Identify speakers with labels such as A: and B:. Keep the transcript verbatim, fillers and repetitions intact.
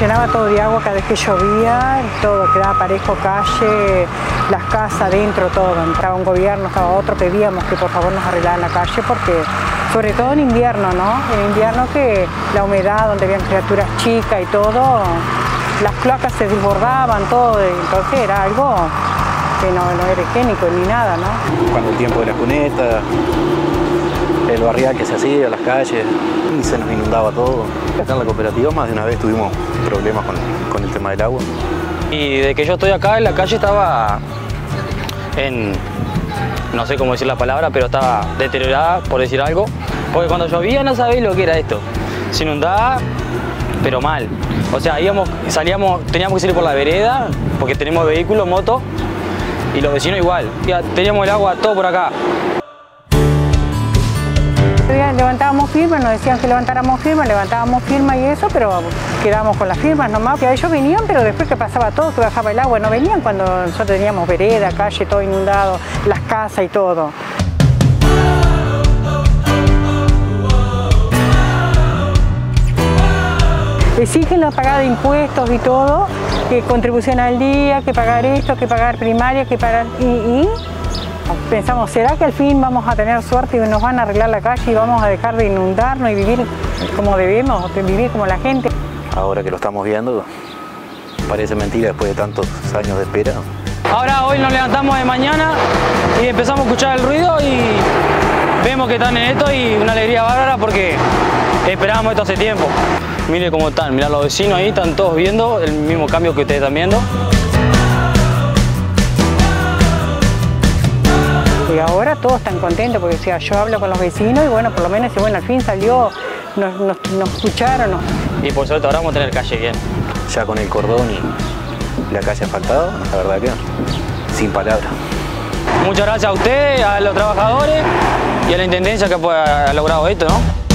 A: llenaba todo de agua cada vez que llovía, todo quedaba parejo, calle, las casas dentro, todo. Estaba un gobierno, estaba otro, pedíamos que por favor nos arreglaran la calle porque, sobre todo en invierno, ¿no? En invierno que la humedad, donde habían criaturas chicas y todo, las cloacas se desbordaban, todo, entonces era algo que no, no era higiénico ni nada, ¿no?
B: Cuando el tiempo de la cuneta, el barrial que se hacía, las calles, y se nos inundaba todo. Acá en la cooperativa más de una vez tuvimos problemas con, con el tema del agua.
C: Y de que yo estoy acá, en la calle estaba en, no sé cómo decir la palabra, pero estaba deteriorada, por decir algo, porque cuando llovía no sabéis lo que era esto. Se inundaba, pero mal. O sea, íbamos, salíamos, teníamos que salir por la vereda, porque tenemos vehículos, motos, y los vecinos igual. Ya teníamos el agua todo por acá.
A: Levantábamos firmas, nos decían que levantáramos firmas, levantábamos firmas y eso, pero quedábamos con las firmas nomás. Que ellos venían, pero después que pasaba todo, que bajaba el agua, no venían cuando nosotros teníamos vereda, calle, todo inundado, las casas y todo. Exigen la pagada de impuestos y todo, que contribución al día, que pagar esto, que pagar primaria, que pagar... y, y pensamos, ¿será que al fin vamos a tener suerte y nos van a arreglar la calle y vamos a dejar de inundarnos y vivir como debemos, vivir como la gente?
B: Ahora que lo estamos viendo, parece mentira después de tantos años de espera.
C: Ahora hoy nos levantamos de mañana y empezamos a escuchar el ruido y vemos que están en esto y una alegría bárbara porque esperábamos esto hace tiempo. Mire cómo están, mirá los vecinos ahí, están todos viendo el mismo cambio que ustedes están viendo.
A: Y ahora todos están contentos porque o sea, yo hablo con los vecinos y bueno, por lo menos bueno, al fin salió, nos, nos, nos escucharon. Nos...
C: Y por suerte ahora vamos a tener calle bien.
B: Ya con el cordón y la calle asfaltada, la verdad que sin palabras.
C: Muchas gracias a ustedes, a los trabajadores y a la Intendencia que ha logrado esto, ¿no?